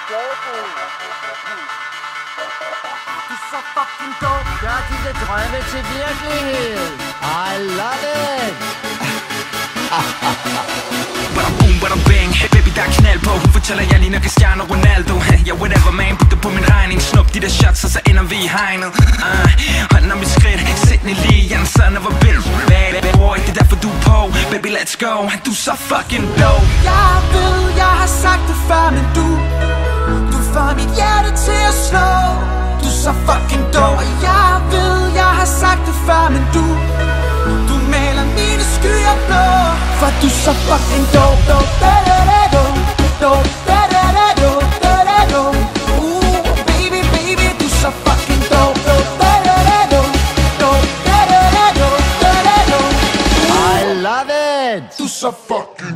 Du er så fucking dum. Gør dine drømme til virkelighed. I love it. Bada boom, bada bang, baby der er knald på. Hun fortæller jeg ligner Cristiano Ronaldo. Ja, whatever man, putter på min regning. Snup de der shots, og så ender vi i hegnet. Hånden om mit skridt, sæt den lige, jeg er son of a bitch. Bad boy, det er derfor du er på. Baby let's go, du er så fucking dope. Jeg ved, jeg har sagt det før, men du får mit hjerte til at slå. Du er så fucking dope. Og jeg ved, jeg har sagt det før, men du maler mine skyer blå. For du er så fucking dope, dope, da-da-da-dope, dope, da-da-da-dope, da-da-dope. Baby, baby, du er så fucking dope, dope, da-da-da-dope, dope, da-da-da-dope, da-da-dope. I love it. Du er så fucking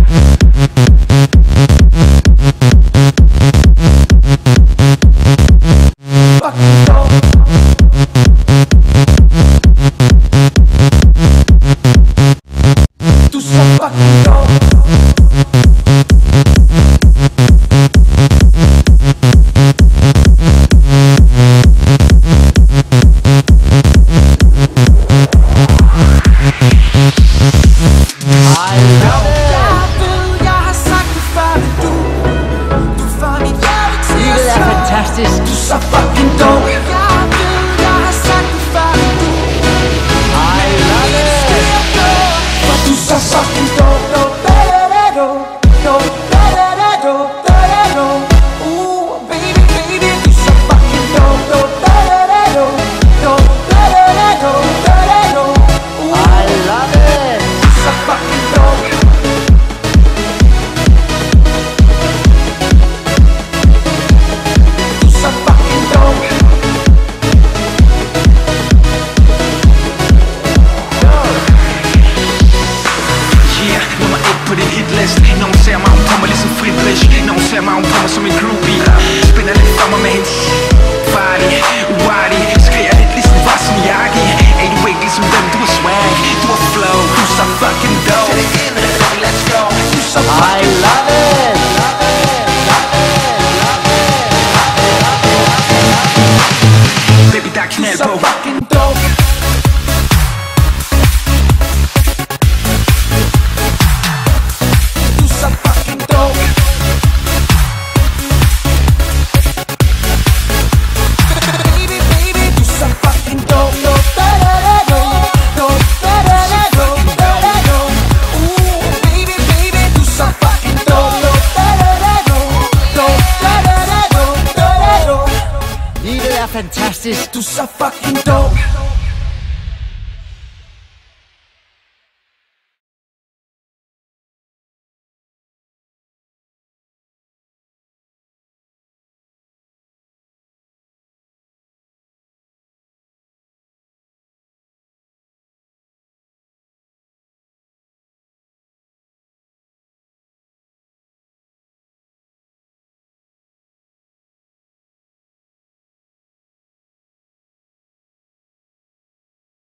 fantastisk. Du er så fucking dope. Jeg ved, jeg har sagt det før, men du I love it. For du er så fucking dope, dope, da-da-da-dope, dope, da-da-da-dope, da-da-dope. Baby, baby, du er så fucking dope, dope, da-da-da-dope, dope, da-da-da-dope, da-da-dope. I love it. Du er så fucking dope. På din hitlist. Når hun ser mig, hun kommer ligesom Friedrich. Når hun ser mig, hun kommer som en groupie. Spænder lidt for mig med hendes farlig, uartig. Skriger lidt ligesom Wozniacki. Er du ikke ligesom dem, du er swag, du er flow. Du er så fucking dope. Let's go. Du er så I love it. baby der er knald på. Fucking dope. Livet er fantastisk. Du er så fucking